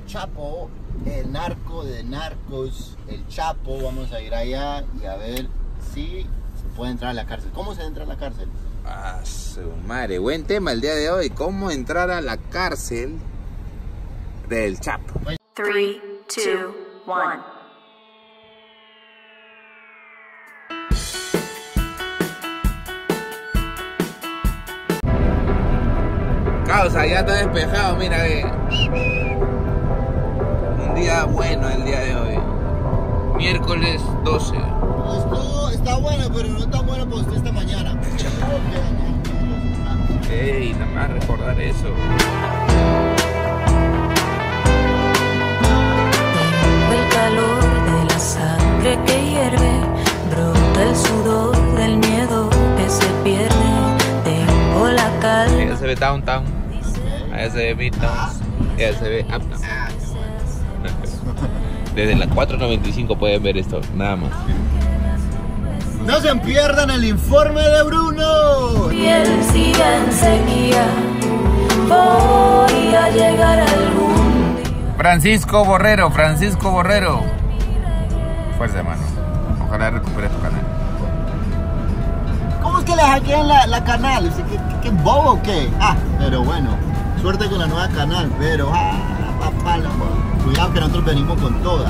el Chapo, el narco de narcos, el Chapo. Vamos a ir allá y a ver si se puede entrar a la cárcel. ¿Cómo se entra a la cárcel? Ah, su madre, buen tema el día de hoy. ¿Cómo entrar a la cárcel del Chapo? 3, 2, 1. Causa, ya está despejado, mira, un día bueno el día de hoy. Miércoles 12. Esto está bueno, pero no tan bueno para usted esta mañana. Ey, nada más recordar eso. Tengo el calor de la sangre que hierve, brota el sudor del miedo que se pierde. Tengo la calma. Allá se ve Downtown, allá se ve Midtown, allá se ve Uptown. Desde las 4:95 pueden ver esto, nada más. No se pierdan el informe de Bruno. Y él sigue en sequía. Voy a llegar algún día. Francisco Borrero. Fuerza, hermano. Ojalá recuperes tu canal. ¿Cómo es que le hackean la canal? ¿Qué bobo o qué? Ah, pero bueno, suerte con la nueva canal, pero papá, cuidado que nosotros venimos con toda.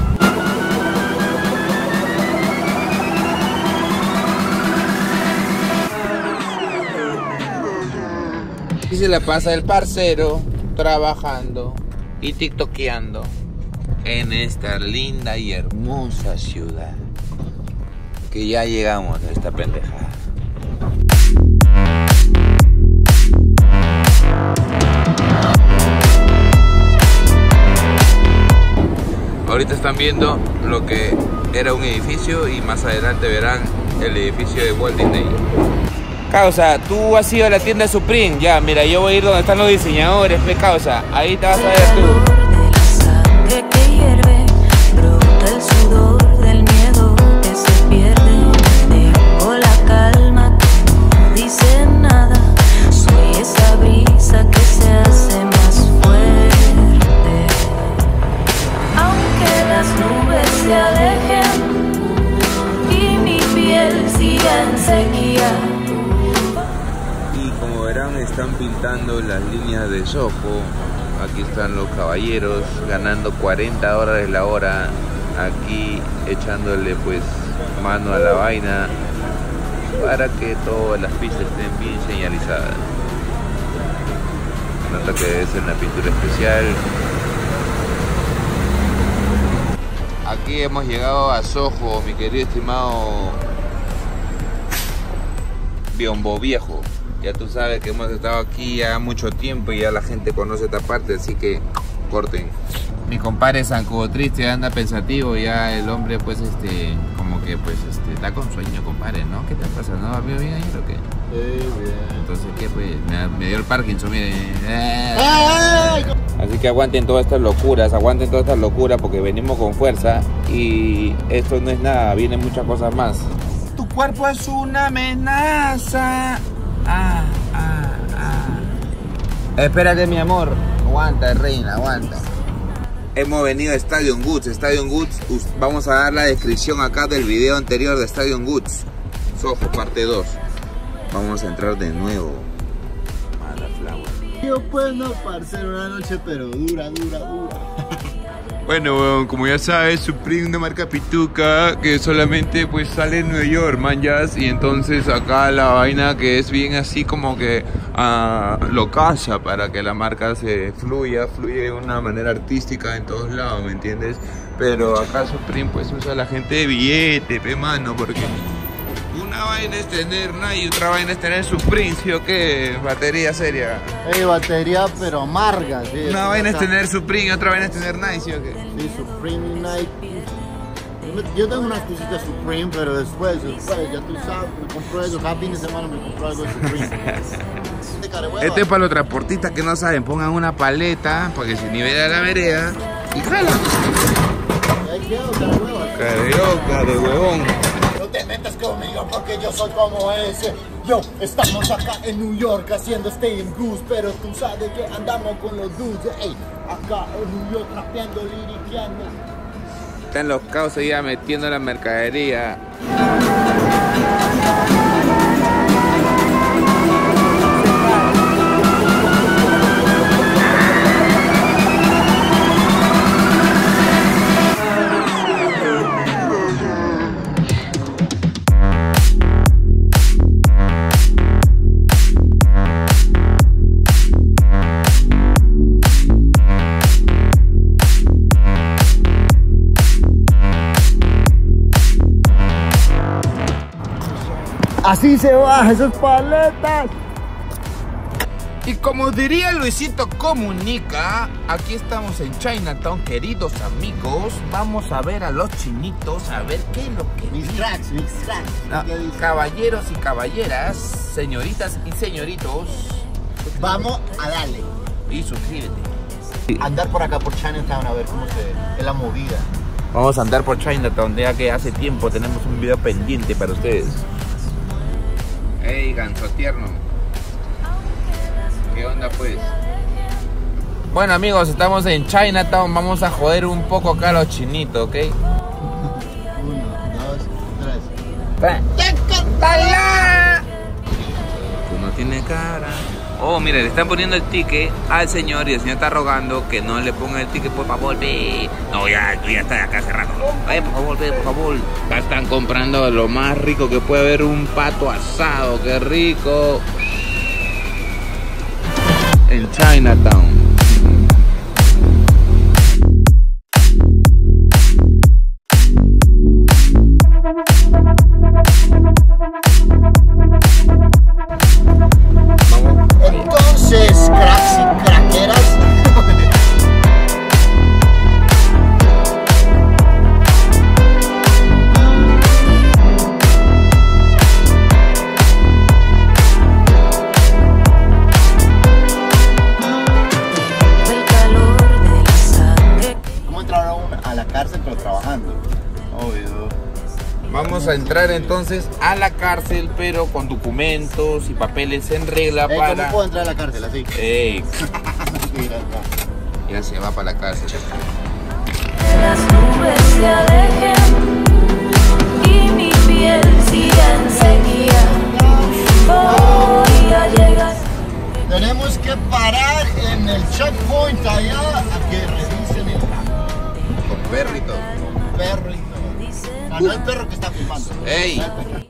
Y se la pasa el parcero trabajando y tiktokeando en esta linda y hermosa ciudad. Que ya llegamos a esta pendejada. Ahorita están viendo lo que era un edificio y más adelante verán el edificio de Walt Disney. Causa, tú has ido a la tienda Supreme, ya, mira, yo voy a ir donde están los diseñadores, ve, causa, ahí te vas a ver tú. De la sangre que hierve, brota el sudor del miedo que se pierde. Tengo la calma que no dice nada, soy esa brisa que se hace más fuerte. Aunque las nubes se alejen y mi piel siga en sequía. Y como verán, están pintando las líneas de Soho. Aquí están los caballeros ganando $40 la hora. Aquí echándole pues mano a la vaina para que todas las pistas estén bien señalizadas. Nota que debe ser una pintura especial. Aquí hemos llegado a Soho, mi querido estimado Biombo Viejo. Ya tú sabes que hemos estado aquí ya mucho tiempo y ya la gente conoce esta parte, así que corten. Mi compadre Zancudo triste, anda pensativo, ya el hombre pues como que pues está con sueño, compadre, ¿no? ¿Qué te pasa? ¿No dormido bien ayer o qué? Sí, bien. Entonces, ¿qué pues? Me dio el Parkinson, mire. Así que aguanten todas estas locuras, porque venimos con fuerza y esto no es nada, vienen muchas cosas más. Tu cuerpo es una amenaza. Espérate, mi amor. Aguanta, reina, aguanta. Hemos venido a Stadium Goods. Vamos a dar la descripción acá del video anterior de Stadium Goods. Soho, parte 2. Vamos a entrar de nuevo. Mala flower. Yo pues no, parcero, una noche pero dura. Bueno, como ya sabes, Supreme, una marca pituca que solamente pues sale en Nueva York, manjas, y entonces acá la vaina que es bien así como que lo casa para que la marca se fluya de una manera artística en todos lados, ¿me entiendes? Pero acá Supreme pues usa a la gente de billete, pe mano, porque una vaina es tener Nike y otra vaina es tener Supreme, ¿sí o qué? Batería seria. Batería pero amarga, sí. Una vaina es tener Supreme y otra vaina es tener Nike, ¿sí o qué? Sí, Supreme y Nike. Yo tengo unas cositas Supreme, pero después, ya tú sabes, me compró eso, cada fin de semana me compró algo de Supreme. Este es para los transportistas que no saben, pongan una paleta para que se nivele la vereda y jala. Ahí quedo, cara hueva. Carioca de huevón. No te te metas conmigo porque yo soy como ese. Yo, estamos acá en New York haciendo Stay in Goose, pero tú sabes que andamos con los dudes. Ey, acá en New York rapeando, liriqueando. Están los causos ya metiendo la mercadería. Así se baja esas paletas. Y como diría Luisito Comunica, aquí estamos en Chinatown, queridos amigos. Vamos a ver a los chinitos, a ver qué es lo que Mis cracks. No, ¿Qué dice? caballeros y caballeras, señoritas y señoritos. Vamos a darle. Y suscríbete. Andar por acá por Chinatown a ver cómo es la movida. Vamos a andar por Chinatown, ya que hace tiempo tenemos un video pendiente para ustedes. Hey, ganso tierno. ¿Qué onda pues? Bueno amigos, estamos en Chinatown. Vamos a joder un poco acá a los chinitos, ¿ok? 1, 2, 3. Tú no tienes cara. Oh, mira, le están poniendo el ticket al señor y el señor está rogando que no le ponga el ticket, por favor, ve. No, ya está acá hace rato. Por favor, ve, por favor. Acá están comprando lo más rico que puede haber, un pato asado, qué rico. En Chinatown. Entonces, cracks y craqueras. El calor de la sangre. ¿Cómo entrar a la cárcel pero trabajando? Obvio. Vamos a entrar entonces a la cárcel, pero con documentos y papeles en regla ¿Cómo para... puedo entrar a la cárcel así? Ey, Mira acá. ya se va para la cárcel. Las nubes se alejen y mi piel siga en sequía. Voy a llegar. Tenemos que parar en el checkpoint allá a que revisen el Con perrito. perro y todo. No, no el perro que está filmando. Ey. No el perro.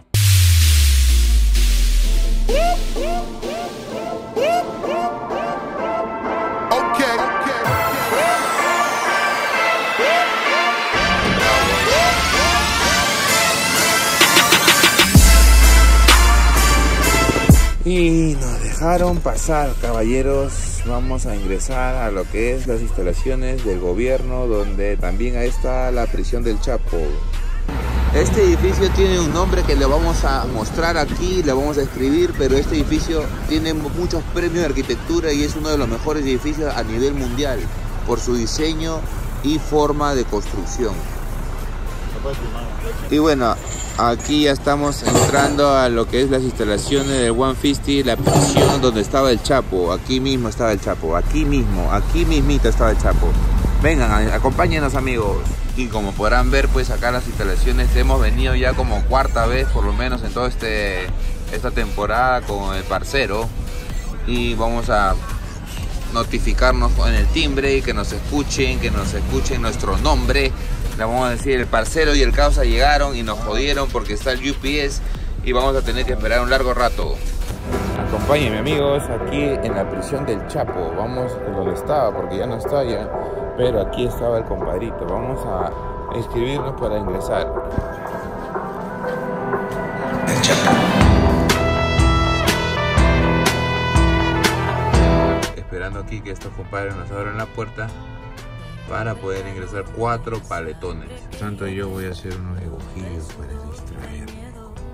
Y nos dejaron pasar, caballeros. Vamos a ingresar a lo que es las instalaciones del gobierno, donde también ahí está la prisión del Chapo. Este edificio tiene un nombre que le vamos a mostrar aquí, le vamos a escribir, pero este edificio tiene muchos premios de arquitectura y es uno de los mejores edificios a nivel mundial por su diseño y forma de construcción. Y bueno, aquí ya estamos entrando a lo que es las instalaciones del 150, la prisión donde estaba el Chapo. Aquí mismo estaba el Chapo, aquí mismito estaba el Chapo. Vengan, acompáñenos amigos. Y como podrán ver, pues acá las instalaciones hemos venido ya como cuarta vez, por lo menos en toda esta temporada con el parcero. Y vamos a notificarnos en el timbre y que nos escuchen nuestro nombre. Le vamos a decir, el parcero y el causa llegaron y nos jodieron porque está el UPS y vamos a tener que esperar un largo rato. Acompáñenme amigos, aquí en la prisión del Chapo. Vamos donde estaba porque ya no está ya, pero aquí estaba el compadrito. Vamos a inscribirnos para ingresar. El Chapo. Esperando aquí que estos compadres nos abran la puerta para poder ingresar 4 paletones. Por tanto, yo voy a hacer unos dibujillos para distraerme.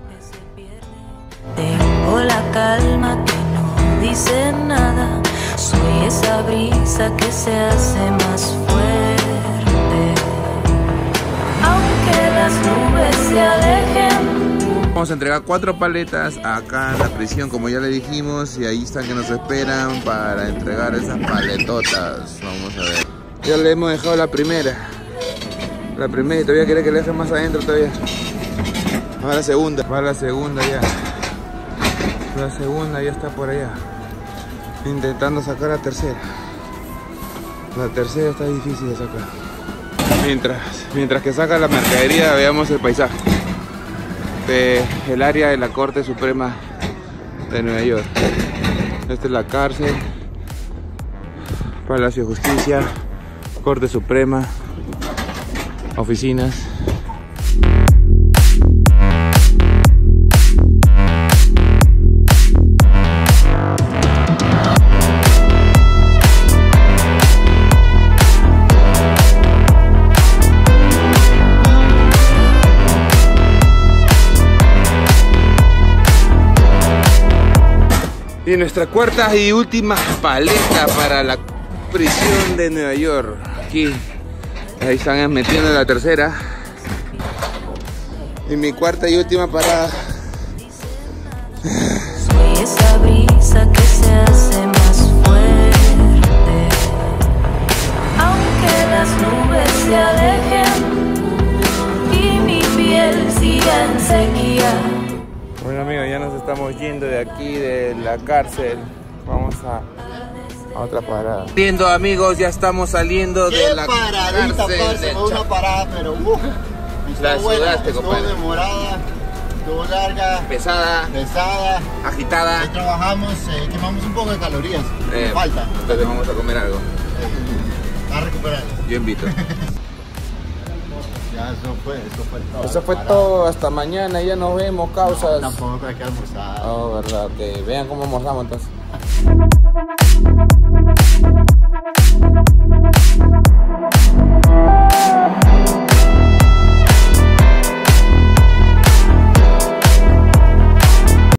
Tengo la calma que no dice nada. Soy esa brisa que se hace más fuerte. Aunque las nubes se alejen Vamos a entregar 4 paletas acá en la prisión, como ya le dijimos, y ahí están que nos esperan para entregar esas paletotas. Vamos a ver. Ya le hemos dejado la primera. La primera y todavía quiere que le deje más adentro todavía. Va la segunda. Va la segunda ya. La segunda ya está por allá. Intentando sacar la tercera. La tercera está difícil de sacar. Mientras que saca la mercadería, veamos el paisaje del área de la Corte Suprema de Nueva York. Esta es la cárcel, Palacio de Justicia, Corte Suprema, oficinas. Y nuestra cuarta y última paleta para la prisión de Nueva York. Aquí, ahí están metiendo la tercera. Y mi cuarta y última parada. Soy esa brisa que se hace más fuerte, aunque las nubes se alejen y mi piel siga en sequía. Bueno amigos, ya nos estamos yendo de aquí de la cárcel. Vamos a otra parada. Saliendo amigos, ya estamos saliendo de la paradita, cárcel. fue una parada, pero la sudaste, estuvo compadre. demorada, estuvo larga, Pesada, agitada. Ahí trabajamos, quemamos un poco de calorías, falta. Entonces vamos a comer algo. A recuperar. Yo invito. Ya eso fue todo. Eso fue todo, hasta mañana, ya nos vemos, causas. Tampoco hay que almorzar. Oh, verdad, que vean cómo almorzamos entonces.